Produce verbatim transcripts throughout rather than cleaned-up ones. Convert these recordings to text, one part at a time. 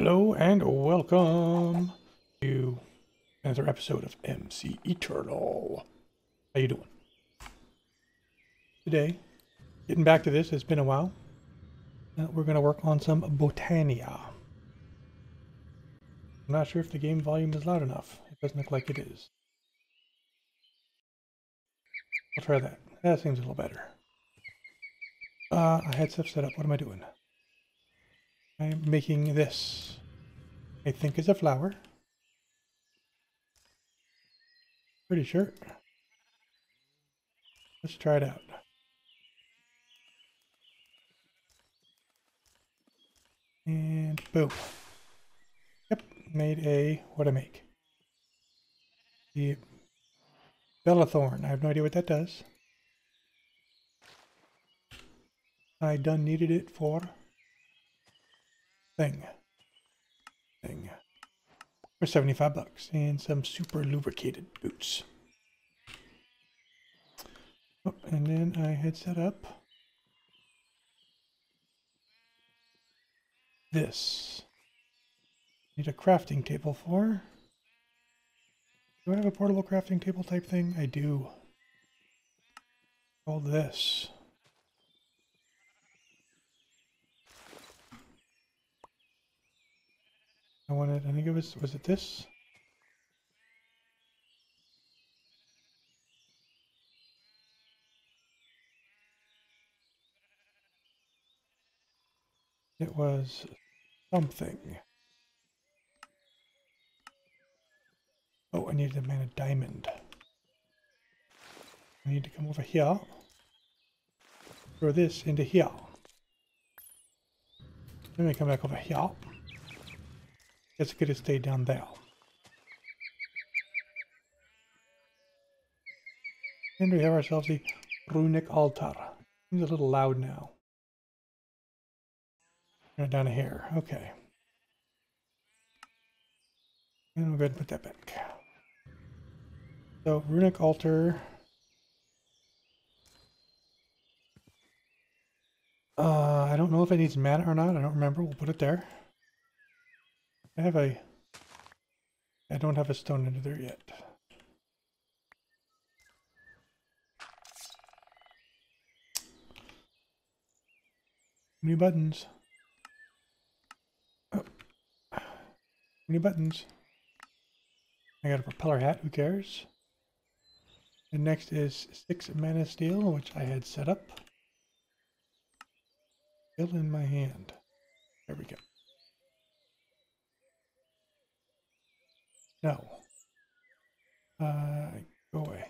Hello and welcome to another episode of M C Eternal. How you doing? Today, getting back to this, it's been a while. Uh, we're going to work on some Botania. I'm not sure if the game volume is loud enough. It doesn't look like it is. I'll try that. That seems a little better. Uh, I had stuff set up. What am I doing? I'm making this. I think is a flower. Pretty sure. Let's try it out. And boom. Yep, made a, what I make? The Bellathorn. I have no idea what that does. I done needed it for thing. Thing. For seventy-five bucks. And some super lubricated boots. Oh, and then I had set up this. Need a crafting table for. Do I have a portable crafting table type thing? I do. All this. I wanted, I think it was, was it this? It was something. Oh, I needed a man of diamond. I need to come over here. Throw this into here. Then we come back over here. Guess it could have stayed down there. And we have ourselves the runic altar. Seems a little loud now. Turn it down a hair. Okay. And we'll go ahead and put that back. So, runic altar. Uh, I don't know if it needs mana or not. I don't remember. We'll put it there. I have a... I don't have a stone under there yet. New buttons. Oh. New buttons. I got a propeller hat. Who cares? And next is six mana steel, which I had set up. Still in my hand. There we go. No. Uh, go away.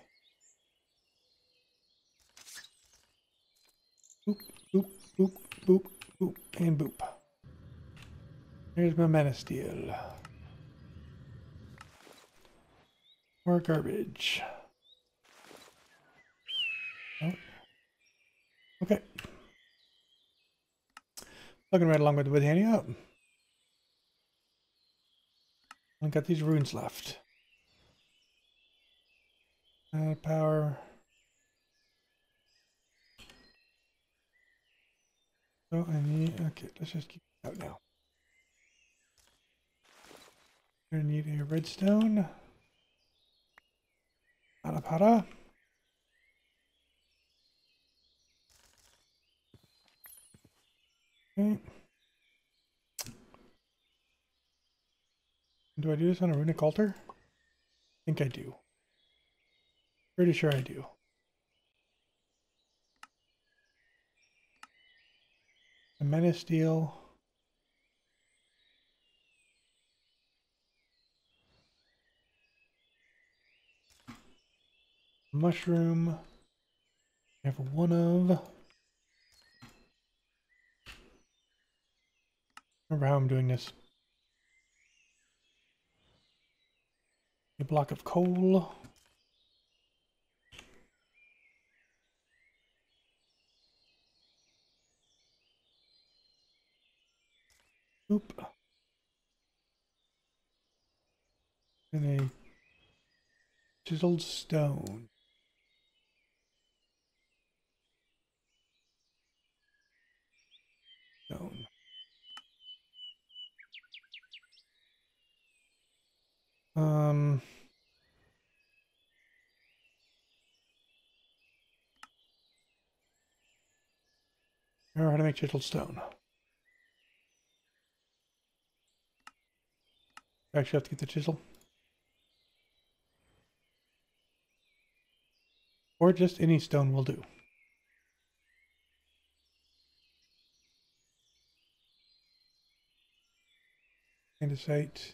Boop, boop, boop, boop, boop, and boop. There's my mana steel. More garbage. Oh. Okay. Plugging right along with the Botania up. Only got these runes left. Uh, power. So I need, okay, let's just keep it out now. I need a redstone. Para para. Okay. Do I do this on a runic altar? I think I do. Pretty sure I do. A mana steel. Mushroom. I have one of. Remember how I'm doing this. A block of coal. Oop. And a chiseled stone. Stone. Um, remember how to make chiseled stone. I actually have to get the chisel. Or just any stone will do. Andesite.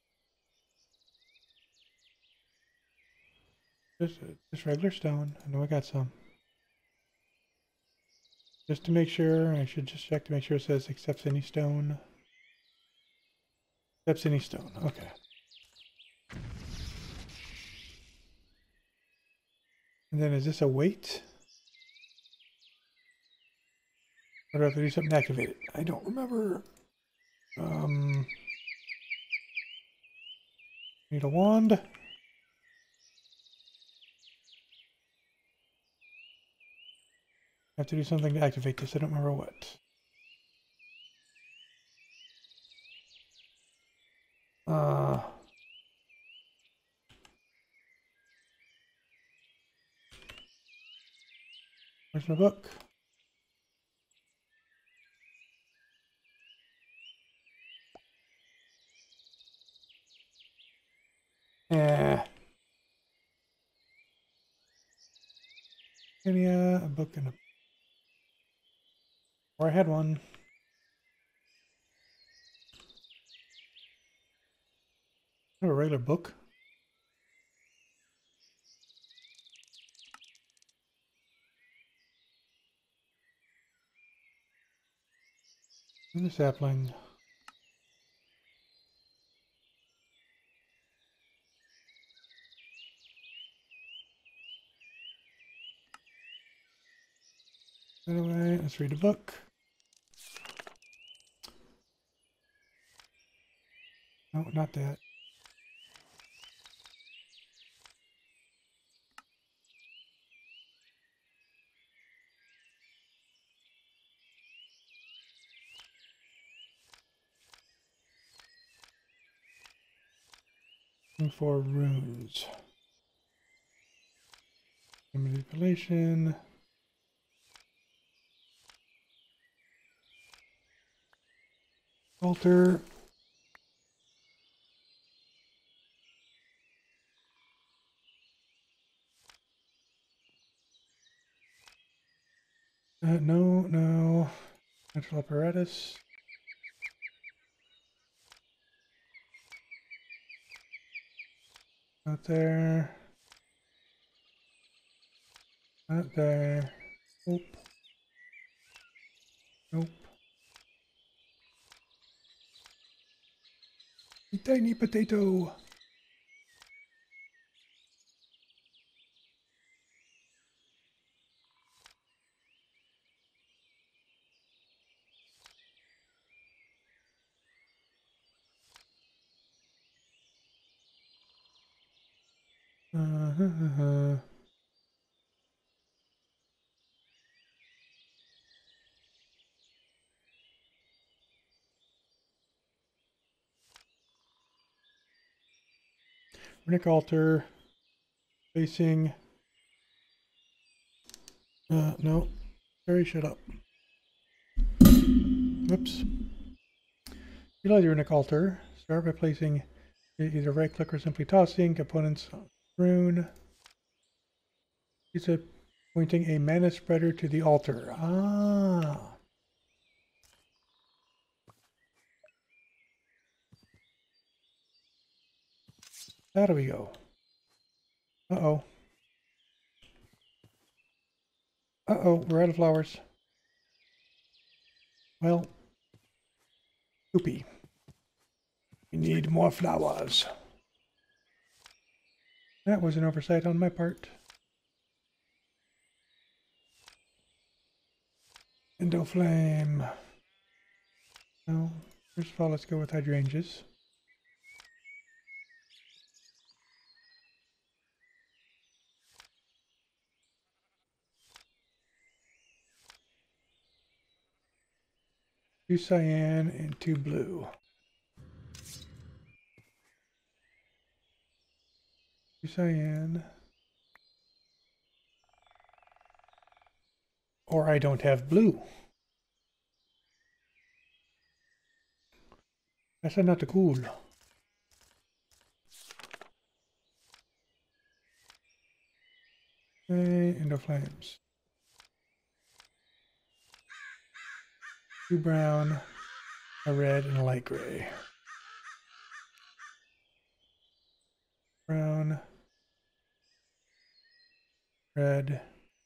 Just, just regular stone. I know I got some. Just to make sure, I should just check to make sure it says accepts any stone. Accepts any stone. Okay. And then is this a weight? Or do I have to do something to activate it? I don't remember. Um, need a wand. I have to do something to activate this. I don't remember what. Uh, where's my book? Yeah. Yeah, a book and a... Or I had one. I have a regular book. And the sapling. Anyway, let's read the book. No, not that. Looking for runes. Manipulation. Altar. Uh, no, no. Natural apparatus. Not there. Not there. Nope. Nope. A tiny potato. Uh, huh, huh, huh. Runic altar. Facing. Uh, no. Terry, shut up. Whoops. Utilize your Runic altar. Start by placing either right click or simply tossing components on rune. Use it pointing a mana spreader to the altar. Ah. How do we go? Uh-oh. Uh-oh, we're out of flowers. Well, poopy. We need more flowers. That was an oversight on my part. Endo flame. No. First of all, let's go with hydrangeas. Two cyan and two blue. Cyan. Or I don't have blue. That's not cool. Okay, Endo Flames. Two brown, a red, and a light gray. Brown, red,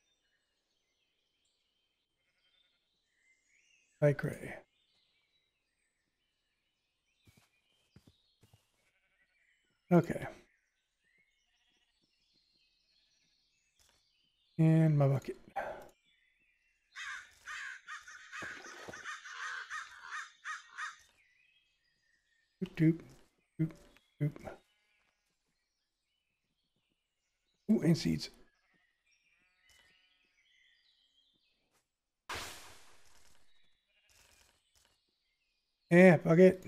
light gray. Okay. And my bucket. Doop, doop, doop, doop. Ooh, and seeds. Yeah, bucket.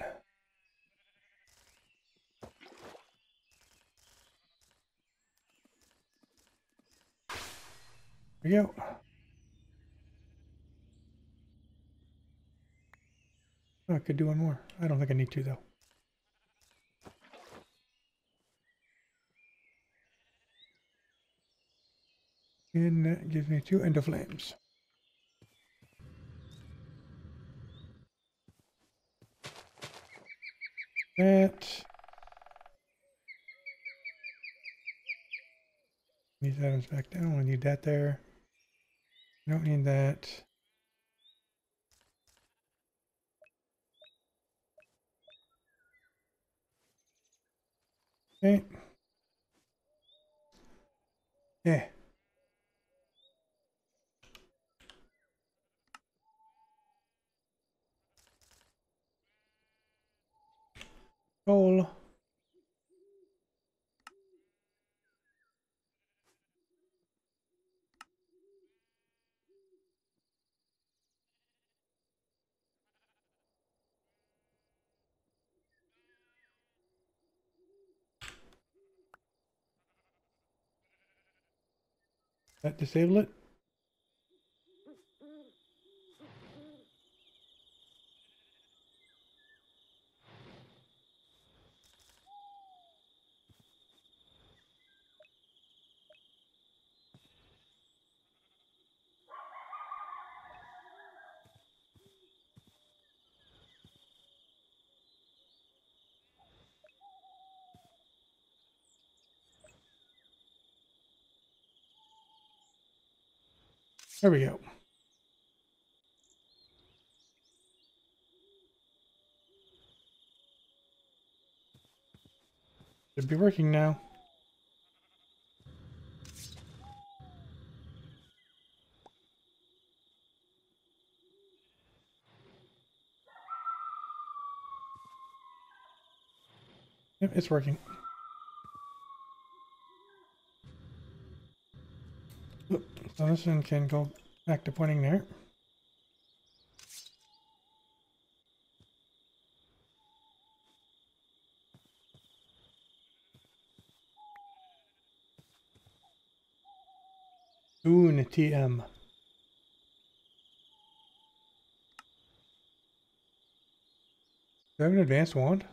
There we go. Oh, I could do one more. I don't think I need to, though. And that gives me two Endo Flames. That. These items back down. We need that there. Don't need that. Okay. Yeah. Coal. That disable it. There we go. Should be working now. Yep, it's working. Oop, so this one can go back to pointing there. Soon T M. Do I have an advanced wand?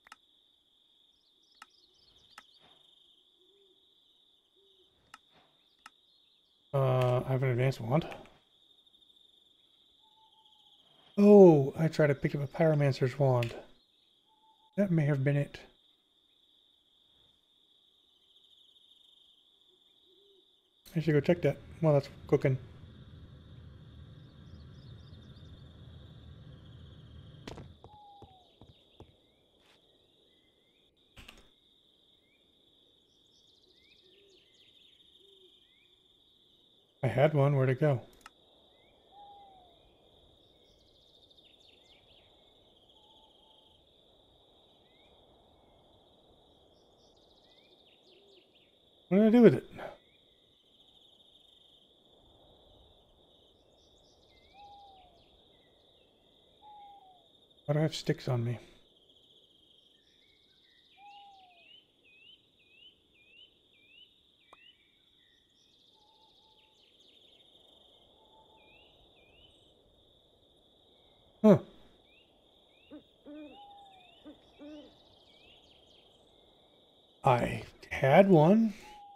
Uh, I have an advanced wand. Oh, I tried to pick up a pyromancer's wand. That may have been it. I should go check that while that's cooking. I had one. Where'd it go? What did I do with it? Why do I have sticks on me? Huh. I had one.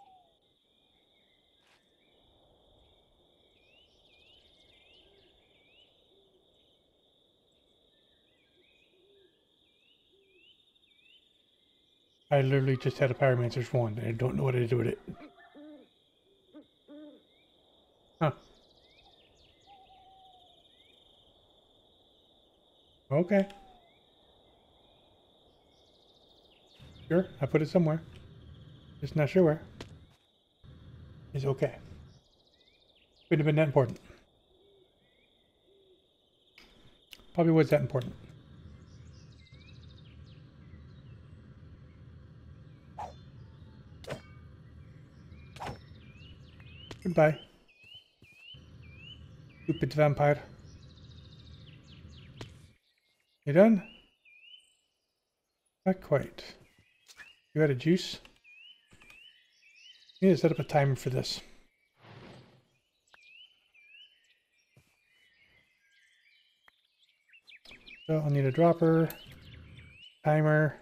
I literally just had a Pyromancer's wand, and I don't know what to do with it. Huh. Okay. Sure, I put it somewhere. Just not sure where. It's okay. Wouldn't have been that important. Probably was that important. Goodbye. Stupid vampire. You done? Not quite. You got a juice? I need to set up a timer for this. So I'll need a dropper, timer.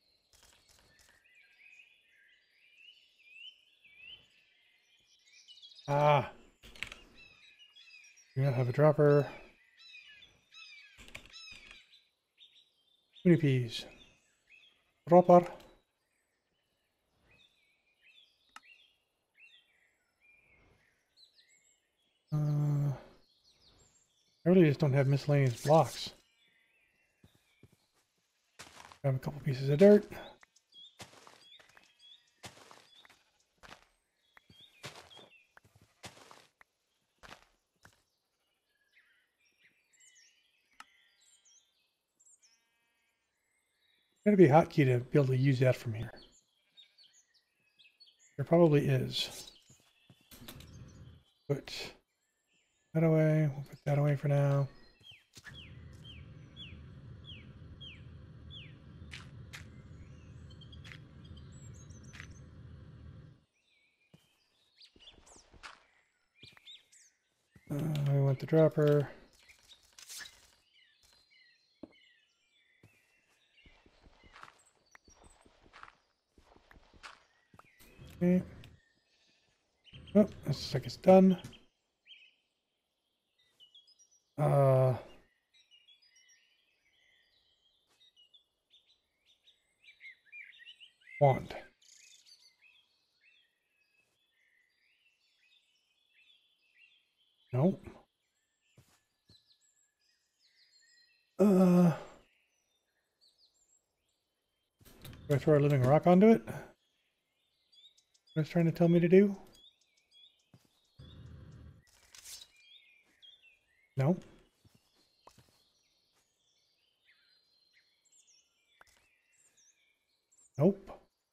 Ah. Do not have a dropper. Mini peas. Dropper. Uh, I really just don't have miscellaneous blocks. Grab a couple pieces of dirt. Gotta be a hotkey to be able to use that from here. There probably is. Put that away. We'll put that away for now. Uh, we want the dropper. Okay. Oh, looks like it's done. Uh, wand. Nope. Uh, do I throw a living rock onto it? What it's trying to tell me to do? No. Nope.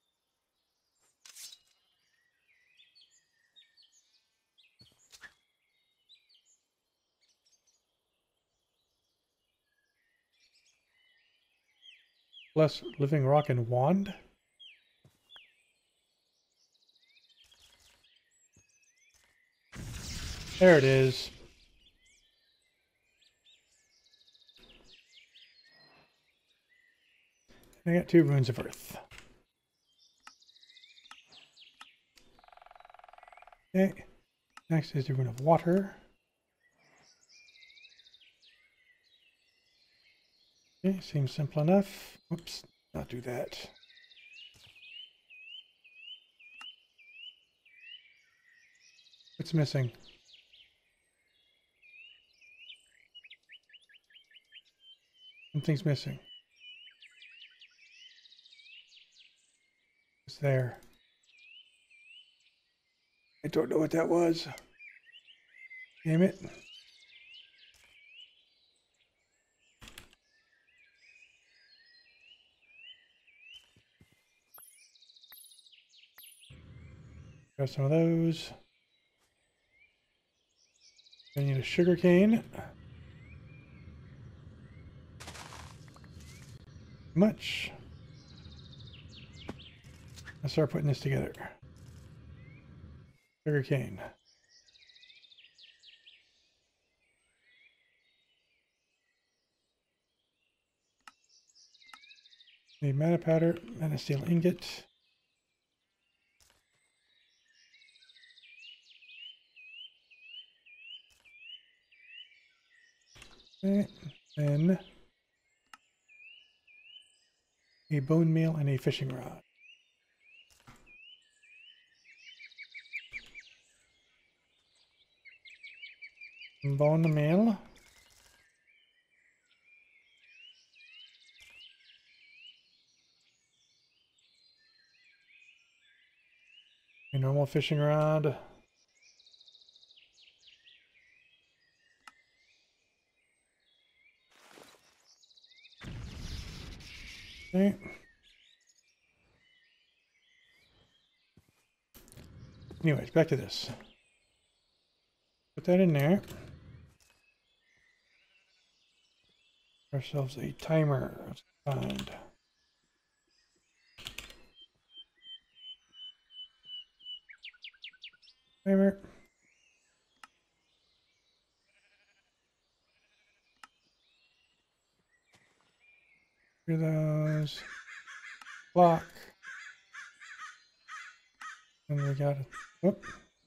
Plus living rock and wand. There it is. I got two runes of earth. Okay. Next is the rune of water. Okay, seems simple enough. Oops, not do that. What's missing? Something's missing. It's there. I don't know what that was. Damn it. Grab some of those. I need a sugar cane. Much. Let's start putting this together. Sugar cane. A mana powder and a steel ingot. Okay, then a bone meal and a fishing rod. Bone meal. A normal fishing rod. Okay. Anyways, back to this. Put that in there. Ourselves a timer of some kind. Timer. Do those. Clock. And we got it. Whoop.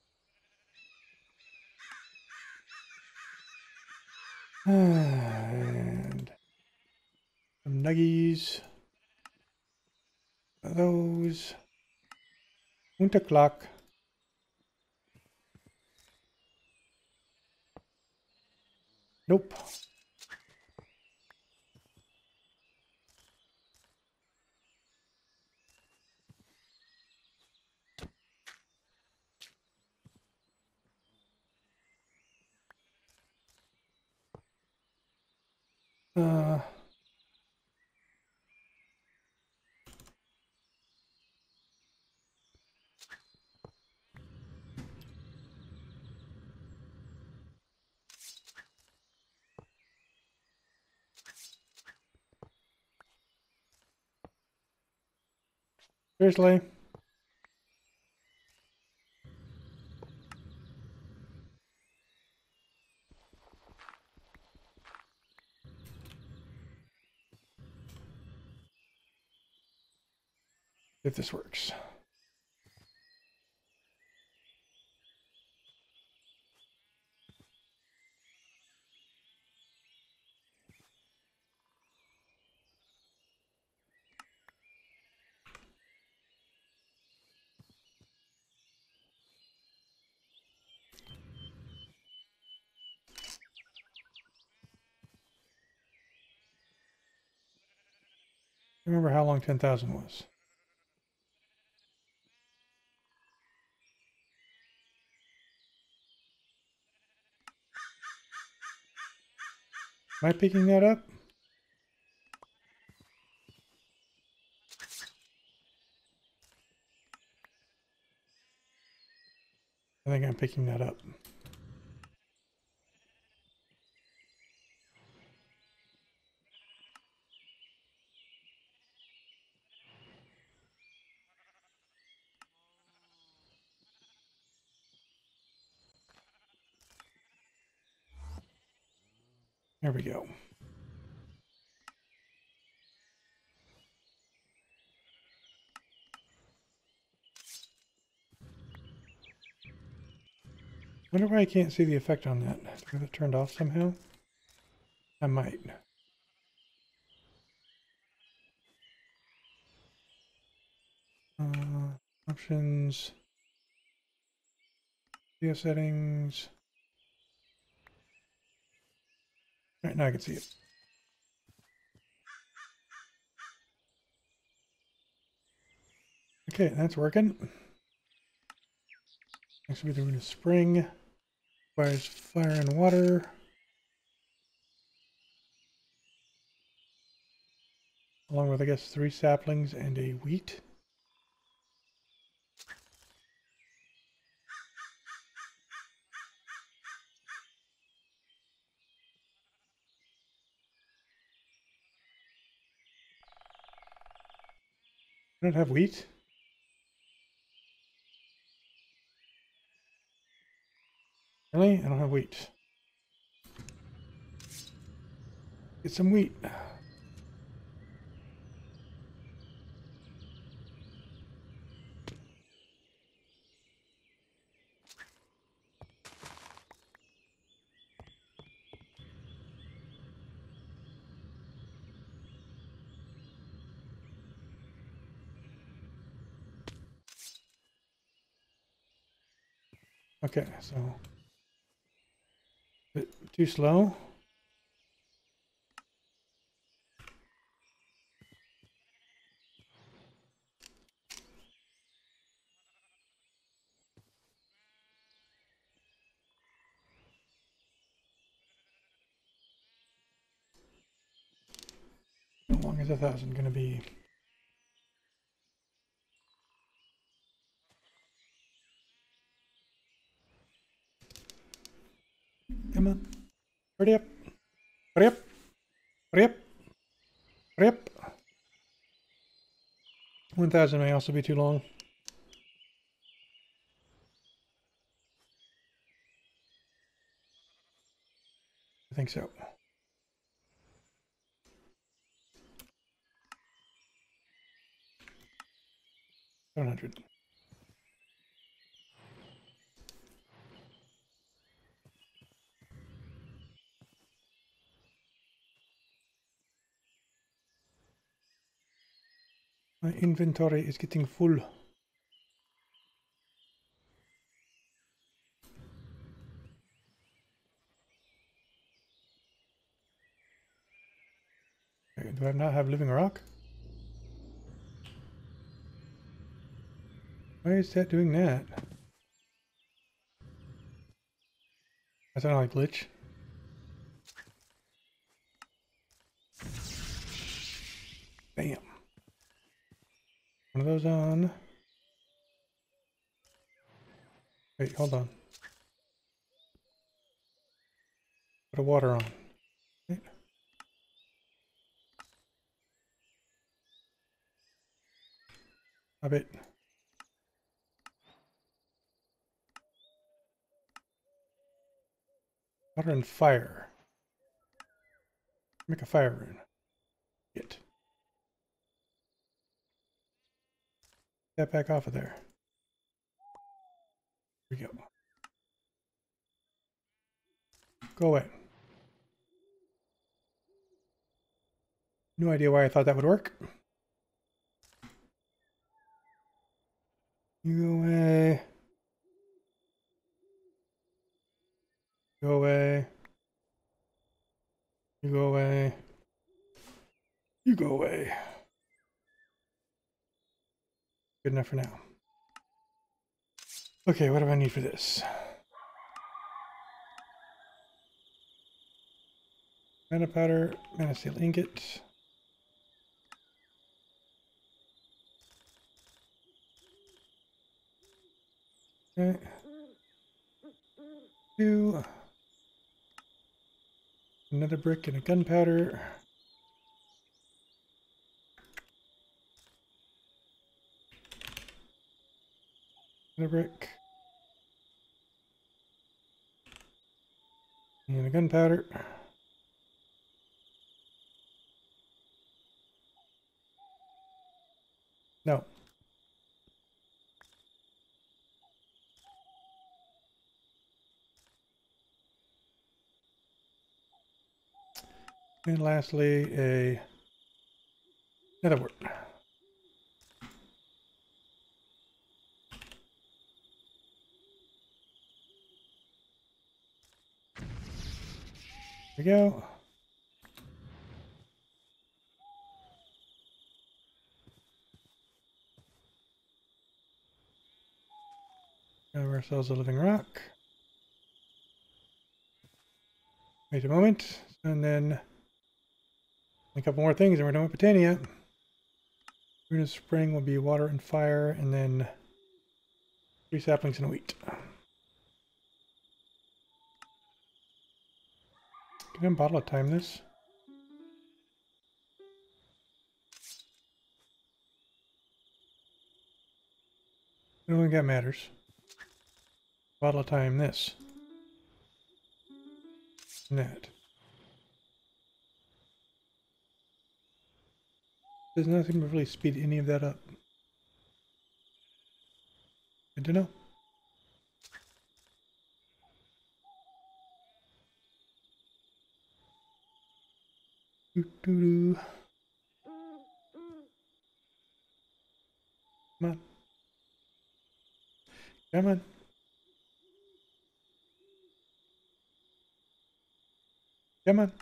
And some nuggies. Those. Winter clock. Nope. Uh, seriously? If this works. Remember how long ten thousand was. Am I picking that up? I think I'm picking that up. There we go. Wonder why I can't see the effect on that. Do I have it turned off somehow? I might. Uh, options. Video settings. All right, now I can see it. Okay, that's working. Next we're doing a spring. Requires fire and water. Along with, I guess, three saplings and a wheat. I don't have wheat. Really? I don't have wheat. Get some wheat. Okay, so bit too slow. How long is a thousand gonna be? Come on. Hurry up. Hurry up. Hurry up. Hurry up. one thousand may also be too long. I think so. seven hundred. My inventory is getting full. Okay, do I not have living rock? Why is that doing that? That's not like glitch. Bam. One of those on. Wait, hold on. Put a water on. Wait. A bit. Water and fire. Make a fire rune. Get. Get back off of there. Here we go. Go away. No idea why I thought that would work. You go away. Go away. You go away. You go away. Good enough for now. Okay, what do I need for this? Mana powder, mana steel ingot. Okay. Two. Another brick and a gunpowder. Another brick. And a gunpowder. No. And lastly, a another word. There we go. Grab ourselves a living rock. Wait a moment, and then a couple more things, and we're done with Botania. Rune of Spring will be water and fire, and then three saplings and a wheat. Can I bottle of time this? I don't think that matters. Bottle of time this. And that. There's nothing to really speed any of that up. Good to know. Doo -doo -doo. Come on. Come on. Come on.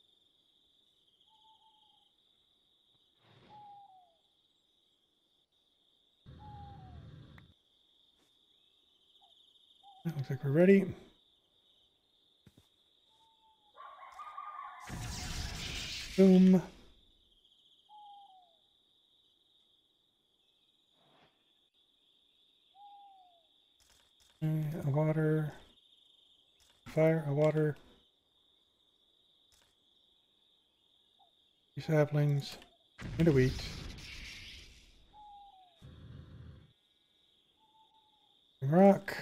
That looks like we're ready. Boom. Okay, a water. Fire, a water. Two saplings. And a wheat. Rock.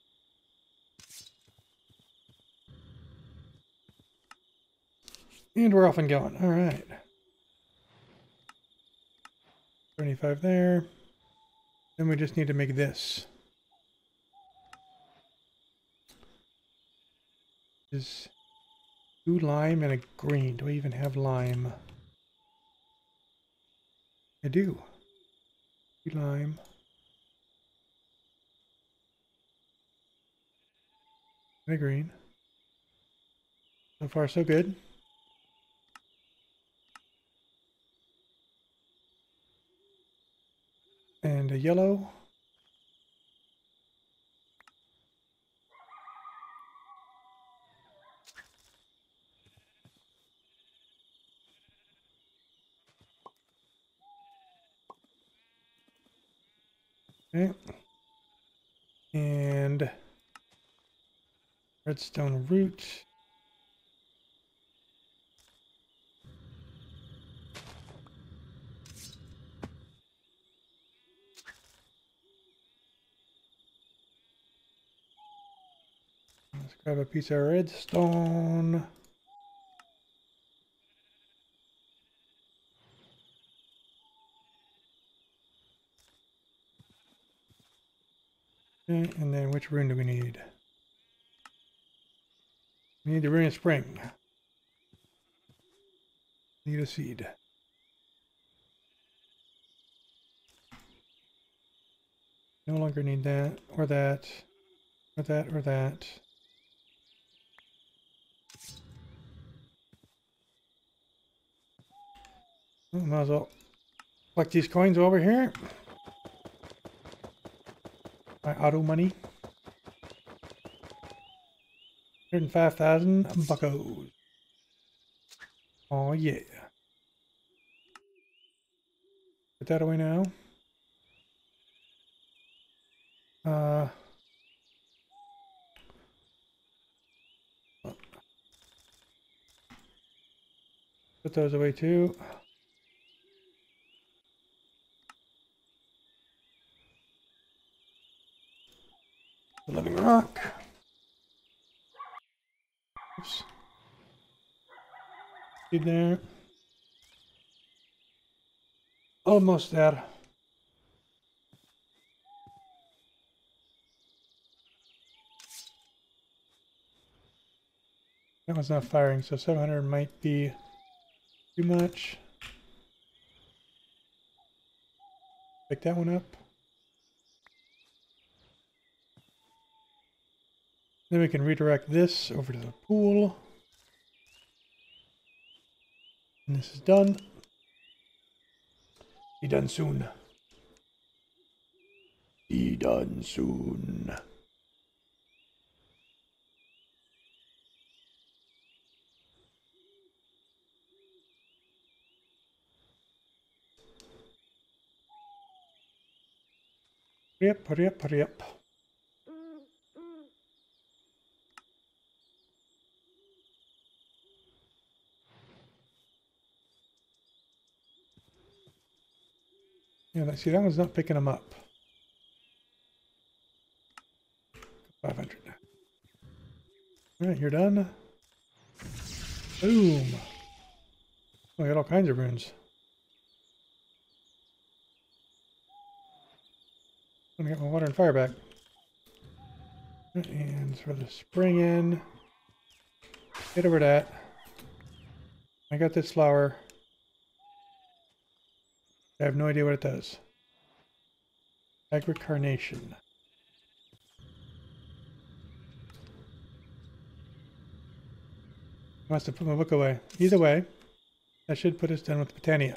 And we're off and going. All right. twenty-five there. Then we just need to make this. Is two lime and a green. Do I even have lime? I do. Two lime. And a green. So far, so good. And a yellow. Okay. And redstone root. Let's grab a piece of redstone. Okay, and then which rune do we need? We need the rune of spring. Need a seed. No longer need that, or that, or that, or that. Well, might as well collect these coins over here. My auto money. one hundred five thousand buckos. Oh yeah. Put that away now. Uh, put those away too. The living rock. Oops. Seed there. Almost there. That one's not firing, so seven hundred might be too much. Pick that one up. Then we can redirect this over to the pool. And this is done. Be done soon. Be done soon. Hurry up, hurry up, hurry up. Yeah, let's see, that one's not picking them up. five hundred. Alright, you're done. Boom. Oh, I got all kinds of runes. I'm gonna get my water and fire back. And throw the spring in. Get over that. I got this flower. I have no idea what it does. Agricarnation. Must have put my book away. Either way, that should put us done with Botania.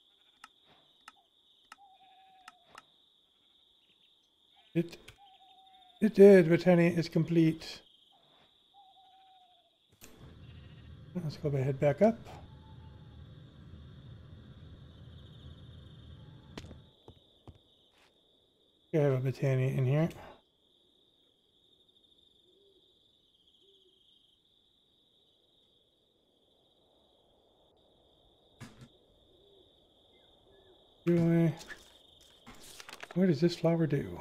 It, it did. Botania is complete. Let's go ahead back up. I have a Botania in here. Do I... What does this flower do?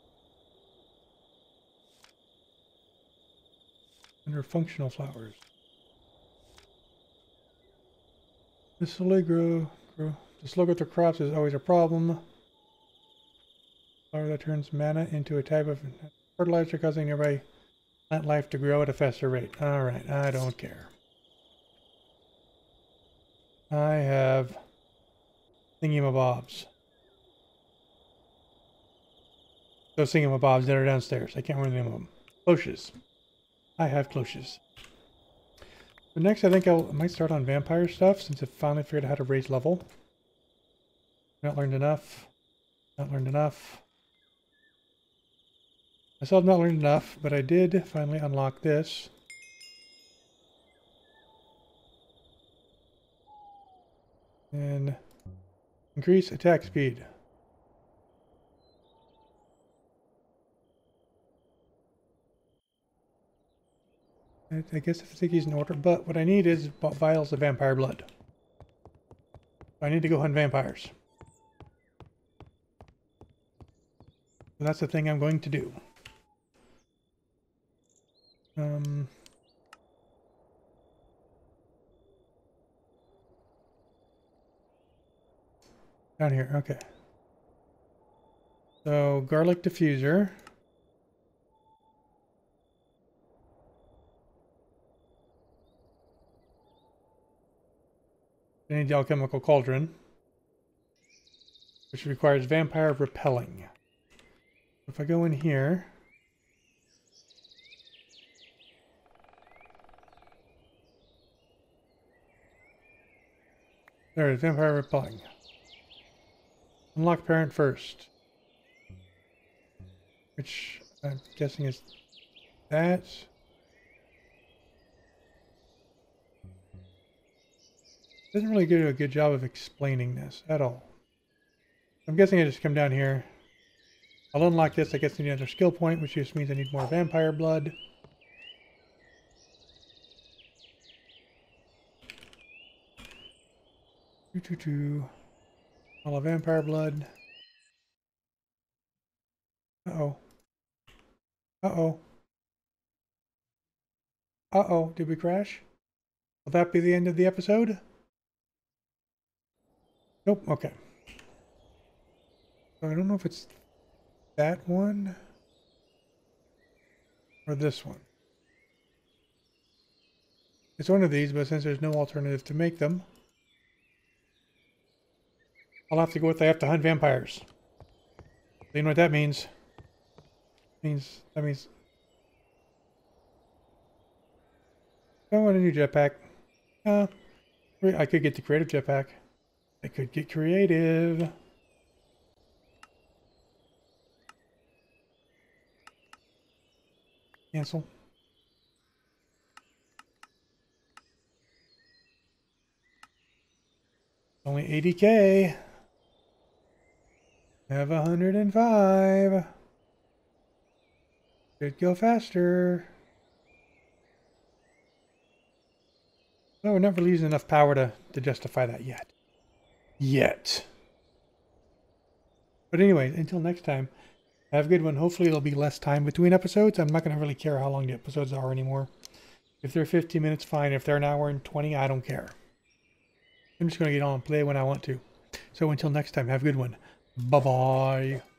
Under functional flowers. The slowly grow, grow. The slow growth of crops is always a problem. Flower that turns mana into a type of fertilizer, causing nearby plant life to grow at a faster rate. Alright, I don't care. I have thingamabobs. Those thingamabobs that are downstairs. I can't remember the name of them. Cloches. I have cloches. But next, I think I'll, I might start on vampire stuff since I finally figured out how to raise level. Not learned enough. Not learned enough. I still have not learned enough, but I did finally unlock this. And increase attack speed. I, I guess if I take these in order, but what I need is vials of vampire blood. I need to go hunt vampires. So that's the thing I'm going to do. Um, down here, okay. So, garlic diffuser. I need the alchemical cauldron, which requires vampire repelling. If I go in here, there it is, vampire repelling. Unlock parent first, which I'm guessing is that. Doesn't really do a good job of explaining this at all. I'm guessing I just come down here. I'll unlock this. I guess I need another skill point, which just means I need more vampire blood. Two, two, two. All of vampire blood. Uh-oh. Uh-oh. Uh-oh. Did we crash? Will that be the end of the episode? Nope. Okay. So I don't know if it's that one or this one. It's one of these, but since there's no alternative to make them, I'll have to go with I have to hunt vampires. You know what that means? Means that means I don't want a new jetpack. Uh, I could get the creative jetpack. I could get creative. Cancel. Only eighty K. I have one hundred five. Could go faster. No, we're not really using enough power to, to justify that yet. Yet. But anyway, until next time, have a good one. Hopefully there'll be less time between episodes. I'm not going to really care how long the episodes are anymore. If they're fifteen minutes, fine. If they're an hour and twenty, I don't care. I'm just going to get on and play when I want to. So until next time, have a good one. Bye-bye.